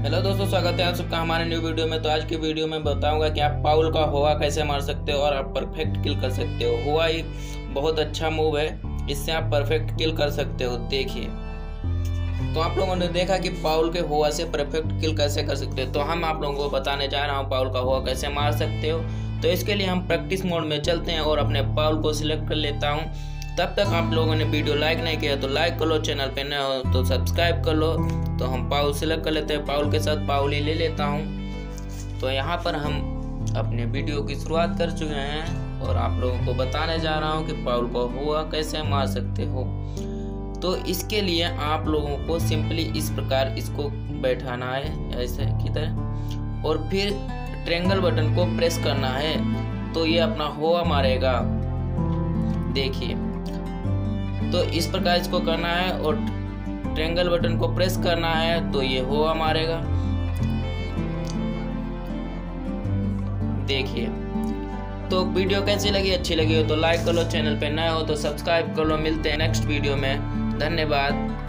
Hello दोस्तों, स्वागत है आप सबका हमारे न्यू वीडियो में। तो आज की वीडियो में बताऊंगा कि आप पाउल का हुआ कैसे मार सकते हो और आप परफेक्ट किल कर सकते हो। हुआ एक बहुत अच्छा मूव है, इससे आप परफेक्ट किल कर सकते हो। देखिए, तो आप लोगों ने देखा कि पाउल के हुआ से परफेक्ट किल कैसे कर सकते हो। तो हम आप लोगों को बताने जा रहा हूँ पाउल का हुआ कैसे मार सकते हो। तो इसके लिए हम प्रैक्टिस मोड में चलते हैं और अपने पाउल को सिलेक्ट कर लेता हूँ। तब तक आप लोगों ने वीडियो लाइक नहीं किया तो लाइक कर लो, चैनल पे नए हो तो सब्सक्राइब कर लो। तो हम पाउल सिलेक्ट कर लेते हैं, पाउल के साथ पाउल ही ले लेता हूँ। तो यहाँ पर हम अपने वीडियो की शुरुआत कर चुके हैं और आप लोगों को बताने जा रहा हूँ कि पाउल को हुआ कैसे मार सकते हो। तो इसके लिए आप लोगों को सिंपली इस प्रकार इसको बैठाना है ऐसे की तरह, और फिर ट्रायंगल बटन को प्रेस करना है तो ये अपना हुआ मारेगा। देखिए, तो इस प्रकार इसको करना है और ट्रायंगल बटन को प्रेस करना है तो ये हुआ मारेगा। देखिए, तो वीडियो कैसी लगी, अच्छी लगी हो तो लाइक कर लो, चैनल पे नए हो तो सब्सक्राइब कर लो। मिलते हैं नेक्स्ट वीडियो में, धन्यवाद।